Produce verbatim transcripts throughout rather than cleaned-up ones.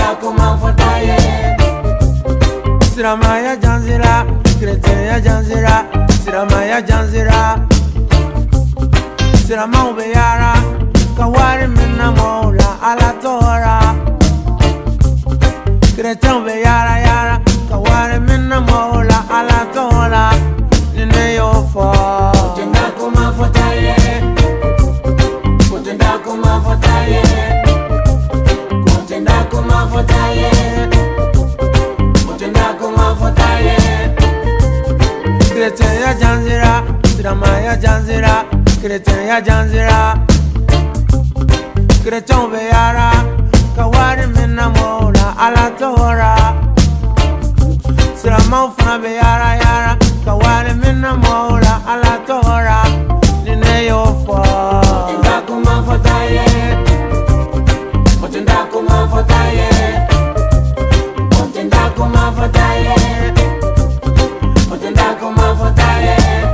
kuma fotaye. Siramaya janzira, chrétien janzira, siramaya janzira. Sirama ubeyara, kawari minna mola ala tora. Chrétien ubeyara yara, kawari minna mola ala tora. Nine yo fo. Kutenda kuma fotaye. Kutenda kuma fotaye. Kutenda kuma fotaye. Kutenda kuma fotaye. Chrétien ya janzira, siramaya janzira. Chrétien ya janzira. Chrétien ubeyara, kawari minna mola ala tora. Sirama ufuna beyara yara, kawari minna mola ala tora. Nine yo fo. Kutenda kuma fotaye. Kutenda kuma fotaye. Kutenda kuma fotaye. Kutenda kuma fotaye.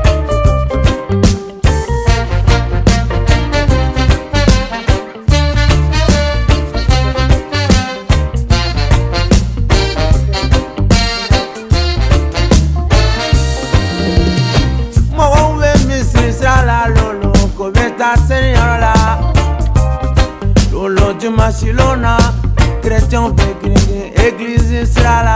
Lolo du Barcelona, chrétien bégré, église Israël.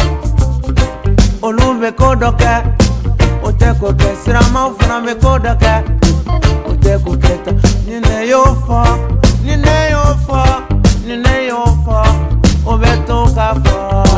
Olumbe kodoke, ote koke, sirama ufuna me kodoke, ote koketa. Nine yo fo, nine yo fo, nine yo fo, obeto ka fo.